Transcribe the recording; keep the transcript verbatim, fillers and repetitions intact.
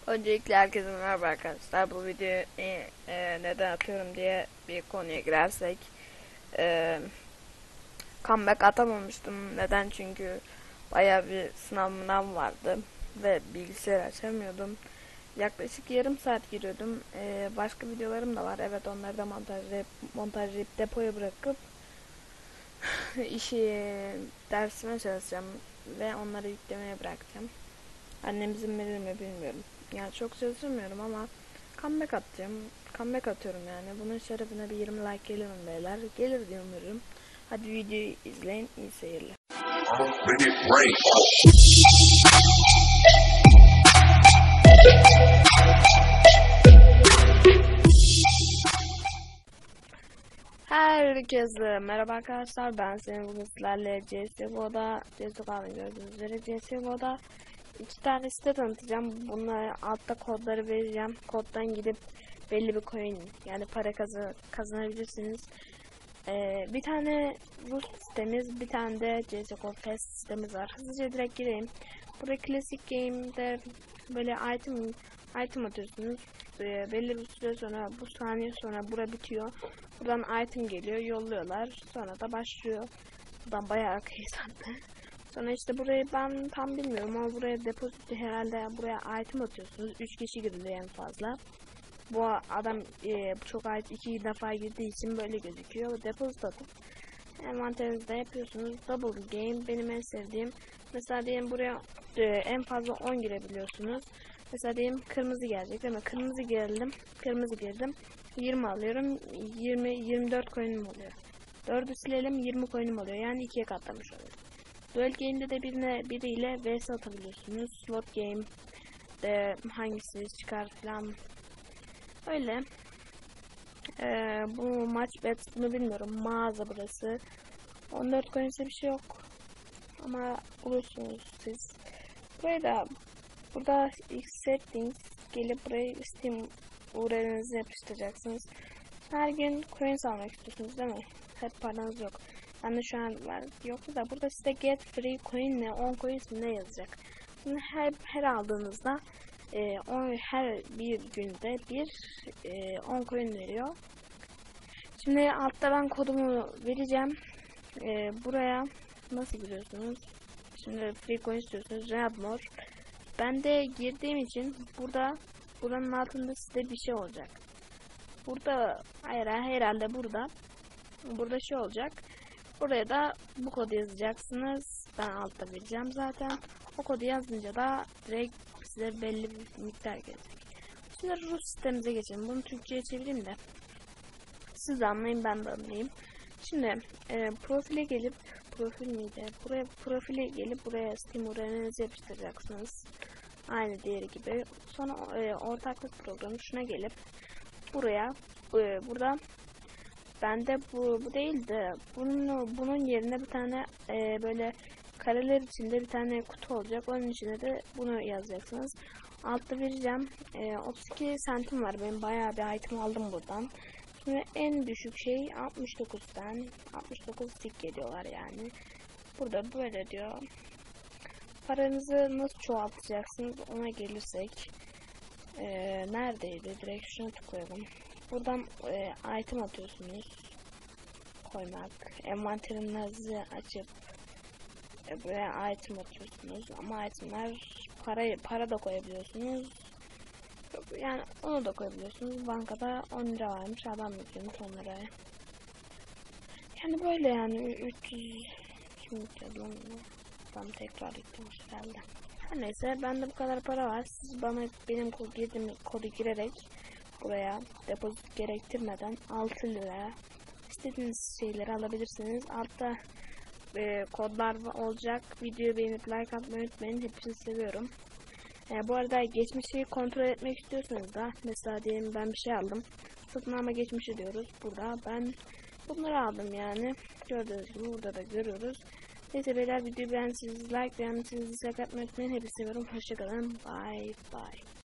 Öncelikle herkese merhaba arkadaşlar. Bu videoyu e, e, neden atıyorum diye bir konuya girersek, e, comeback atamamıştım. Neden? Çünkü bayağı bir sınav vardı ve bilgisayar açamıyordum. Yaklaşık yarım saat giriyordum. E, başka videolarım da var. Evet, onları da montajlayıp montajlayıp depoya bırakıp işi dersime çalışacağım ve onları yüklemeye bırakacağım. Annem izin verir mi bilmiyorum. Yani çok çalışmıyorum ama comeback atacağım. Comeback atıyorum yani. Bunun şerefine bir yirmi like gelir mi beyler? Gelir diye umuyorum. Hadi videoyu izleyin. İyi seyirler. Herkese merhaba arkadaşlar. Ben senin bugün sizlerle C S G O'da C S G O'da gördüğünüz üzere C S G O'da iki tane site tanıtacağım. Bunları altta kodları vereceğim. Koddan gidip belli bir coin yani para kazan kazanabilirsiniz. Ee, bir tane Rus sitemiz, bir tane de C S G O Fest sitemiz var. Hızlıca direkt gireyim. Burada Classic Game'de böyle item item atıyorsunuz. Ee, belli bir süre sonra, bu saniye sonra bura bitiyor. Buradan item geliyor, yolluyorlar. Sonra da başlıyor. Buradan bayağı kıyasatlı. Sonra işte burayı ben tam bilmiyorum ama buraya depozito herhalde, buraya item atıyorsunuz. üç kişi giriliyor en fazla. Bu adam e, çok ait iki defa girdiği için böyle gözüküyor. Depozito atıp envanterinizde yapıyorsunuz. Double game benim en sevdiğim. Mesela diyelim buraya e, en fazla on girebiliyorsunuz. Mesela diyelim kırmızı gelecek değil mi? Kırmızı girdim. Kırmızı girdim. yirmi alıyorum. yirmi yirmi dört coin'im oluyor. dördü silelim, yirmi coin'im oluyor. Yani ikiye katlamış oluyor. Duel game'de de birine biriyle vs atabiliyorsunuz. Slot game de hangisi çıkar falan. Öyle. Ee, bu maç bet bunu bilmiyorum. Mağaza burası. on dört coin'se bir şey yok. Ama bulursunuz siz. Buraya da burada X settings gelip buraya Steam U R L'nizi yapıştıracaksınız. Her gün coin almak istiyorsunuz değil mi? Hep paranız yok. Ben de şu an var. Yok da burada size get free coin ne, on coin ne yazacak. Bunu her her aldığınızda e, on, her bir günde bir e, on coin veriyor. Şimdi altta ben kodumu vereceğim. E, buraya nasıl giriyorsunuz? Şimdi free coin istiyorsunuz. Readmore. Ben de girdiğim için burada buranın altında size bir şey olacak. Burada hayır herhalde burada burada şey olacak. Buraya da bu kodu yazacaksınız. Ben altta vereceğim zaten. O kodu yazınca da direkt size belli bir miktar gelecek. Şimdi Rus sitemize geçelim. Bunu Türkçe'ye çevireyim de siz de anlayın, ben de anlayayım. Şimdi e, profile gelip profil miydi? Buraya profile gelip buraya Steam U R L'nizi yapıştıracaksınız. Aynı diğeri gibi. Sonra e, ortaklık programı şuna gelip buraya e, burada bende bu bu değil de bunun bunun yerine bir tane e, böyle kareler içinde bir tane kutu olacak. Onun içine de bunu yazacaksınız. Altta vereceğim. E, otuz iki sentim var. Ben bayağı bir item aldım buradan. Şimdi en düşük şey altmış dokuzdan altmış dokuz tik geliyorlar yani. Burada böyle diyor. Paranızı nasıl çoğaltacaksınız ona gelirsek. Ee, neredeydi? Direkt şuna tıklayalım. Buradan e, item atıyorsunuz. Koymak. Envanterinizi açıp e, buraya item atıyorsunuz. Ama itemler para, para da koyabiliyorsunuz. Yani onu da koyabiliyorsunuz. Bankada on lira varmış. Adam yapıyormuş on liraya. Yani böyle yani üç yüz şimdi yazalım. Tam tekrar gitmiş herhalde. Her neyse bende bu kadar para var. Siz bana benim kod girdiğim kodu girerek buraya depozit gerektirmeden altı lira istediğiniz şeyleri alabilirsiniz. Altta e, kodlar olacak. Videoyu beğenip like atmayı unutmayın. Hepinizi seviyorum. E, bu arada geçmişi kontrol etmek istiyorsanız da mesela diyelim ben bir şey aldım. Satın alma geçmişi diyoruz. Burada ben bunları aldım yani. Gördüğünüz gibi burada da görüyoruz. Neyse beyler, videoyu beğendiyseniz like, beğendiyseniz dislike atmayı unutmayın. Hepinizi seviyorum. Hoşçakalın. Bye bye.